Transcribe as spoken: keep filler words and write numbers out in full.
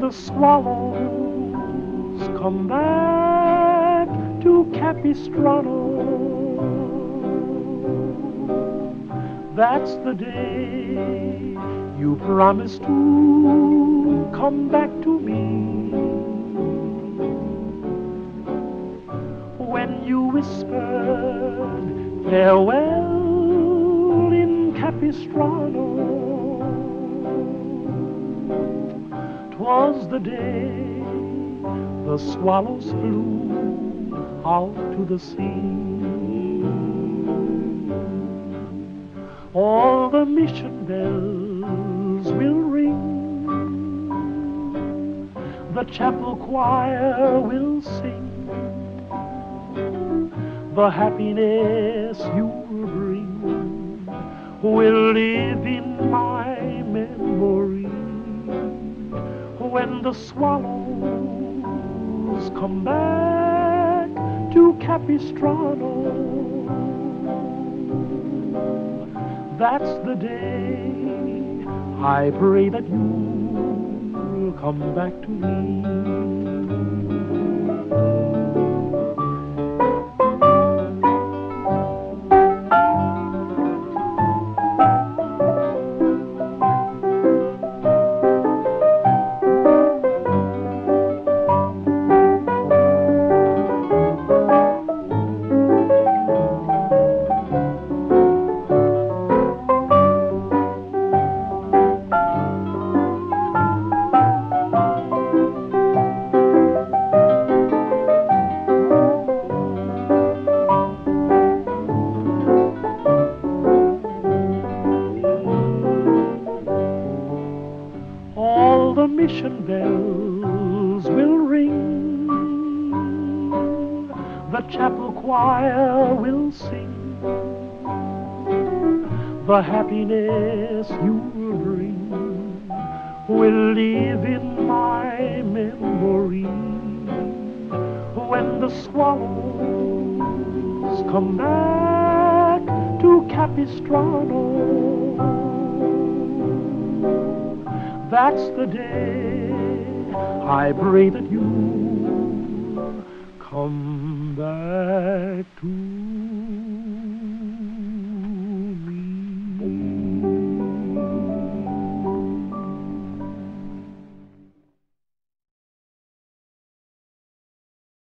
the swallows come back to Capistrano, that's the day you promised to come back to me. When you whispered farewell in Capistrano, 'twas the day the swallows flew out to the sea. All the mission bells will ring, the chapel choir will sing, the happiness you'll bring will live in my memory. When the swallows come back to Capistrano, that's the day I pray that you'll come back to me. The mission bells will ring, the chapel choir will sing, the happiness you'll bring will live in my memory. When the swallows come back to Capistrano, that's the day I pray that you come back to